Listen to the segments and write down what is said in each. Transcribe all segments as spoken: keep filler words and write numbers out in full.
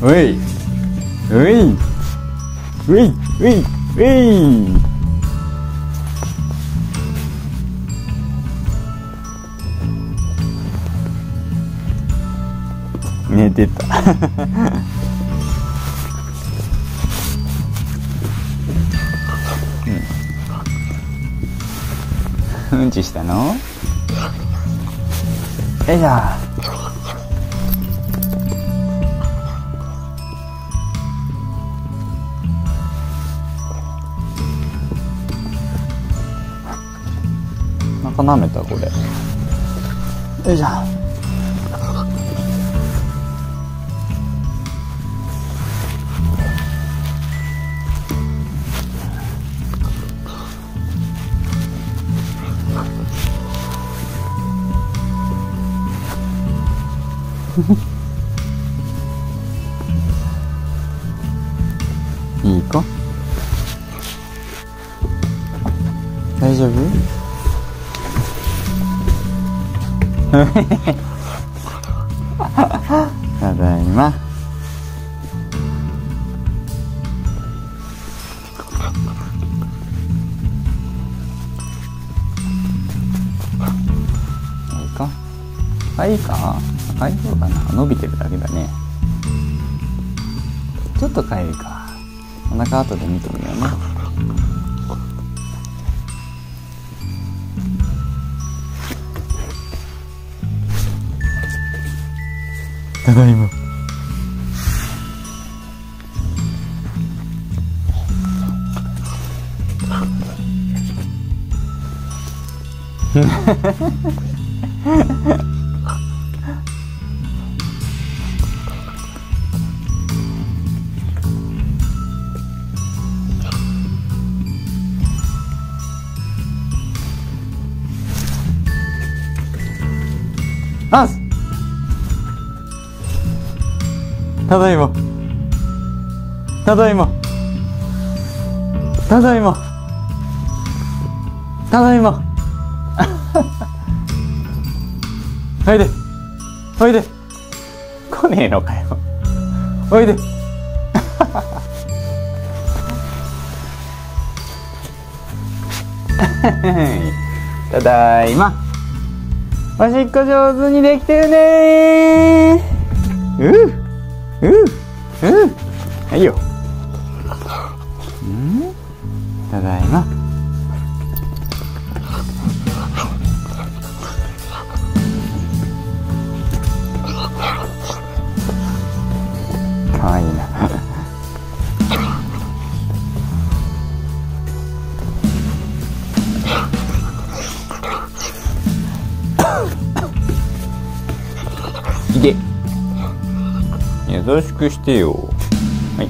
ういういういういうい。寝てたうん、うんちしたの？よいしょ。なんか舐めたこれ。よいしょ。いい子？大丈夫？ただいま。いいか？あ、いいか？大丈夫かな？伸びてるだけだね。ちょっとかゆいか。お腹後で見てみようね。ただいま。あっ、ただいま。ただいま。ただいま。ただいま。おいで。おいで。来ねえのかよ。おいで。ただいま。おしっこ上手にできてるねー。ううううはいよ。うん、ただいま。かわいいな。いで、優しくしてよ。はい。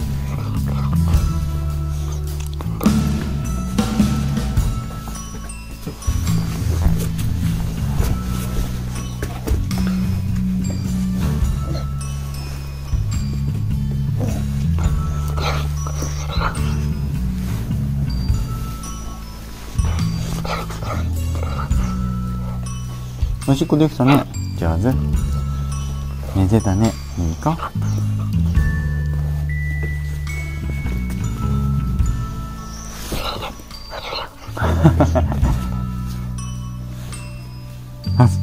おしっこできたね。上手。寝てたね。いいか？あ